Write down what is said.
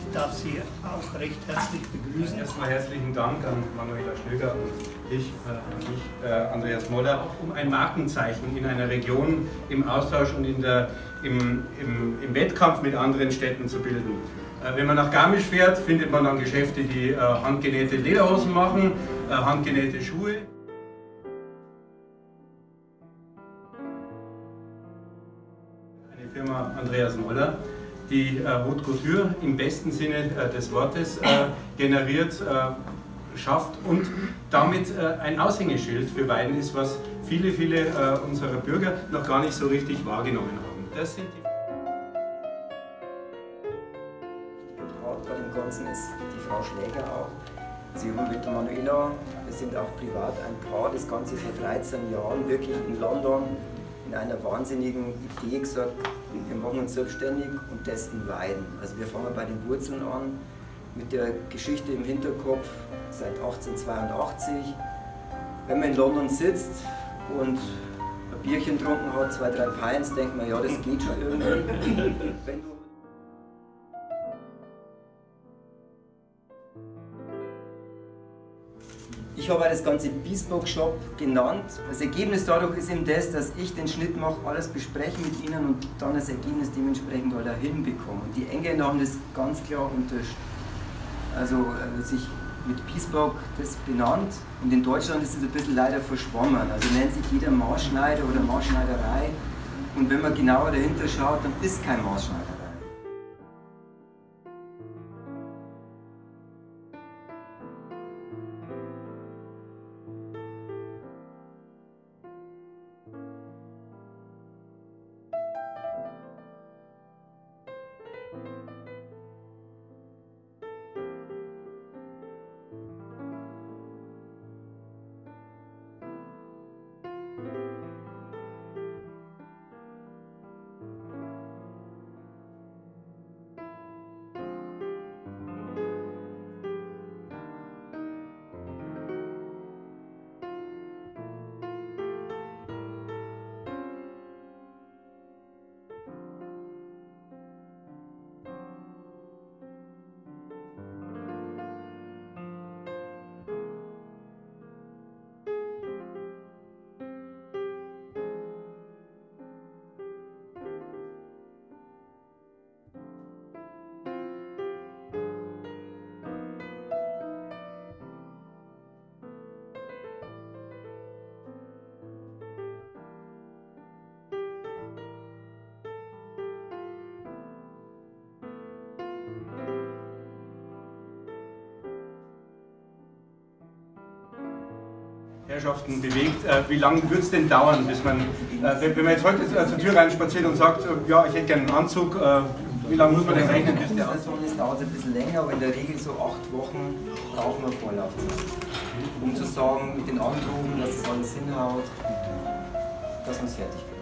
Ich darf Sie auch recht herzlich begrüßen. Erstmal herzlichen Dank an Manuela Stöger und Andreas Moller, um ein Markenzeichen in einer Region im Austausch und im Wettkampf mit anderen Städten zu bilden. Wenn man nach Garmisch fährt, findet man dann Geschäfte, die handgenähte Lederhosen machen, handgenähte Schuhe. Eine Firma Andreas Moller, die Haute Couture im besten Sinne des Wortes generiert, schafft und damit ein Aushängeschild für Weiden ist, was viele unserer Bürger noch gar nicht so richtig wahrgenommen haben. Das sind die Bei dem Ganzen ist die Frau Schläger auch. Sie und mit der Manuela, wir sind auch privat ein Paar, das Ganze vor 13 Jahren wirklich in London in einer wahnsinnigen Idee gesagt, wir machen uns selbstständig und das in Weiden. Also wir fangen bei den Wurzeln an, mit der Geschichte im Hinterkopf seit 1882. Wenn man in London sitzt und ein Bierchen getrunken hat, 2, 3 Pints, denkt man, ja, das geht schon irgendwie. Wenn du Ich habe das Ganze Bespoke Shop genannt. Das Ergebnis dadurch ist eben das, dass ich den Schnitt mache, alles bespreche mit ihnen und dann das Ergebnis dementsprechend halt auch hinbekomme. Und die Engländer haben das ganz klar sich mit Bespoke das benannt und in Deutschland ist es ein bisschen leider verschwommen. Also nennt sich jeder Maßschneider oder Maßschneiderei und wenn man genauer dahinter schaut, dann ist kein Maßschneiderei. Herrschaften bewegt. Wie lange wird es denn dauern, bis man, wenn man jetzt heute zur Tür reinspaziert und sagt, ja, ich hätte gerne einen Anzug, wie lange muss man denn rechnen, bis der Anzug? Das dauert ein bisschen länger, aber in der Regel so 8 Wochen brauchen wir Vorlaufzeit. Um zu sagen, mit den Androhungen, dass es alles hinhaut, dass man es fertig kriegt.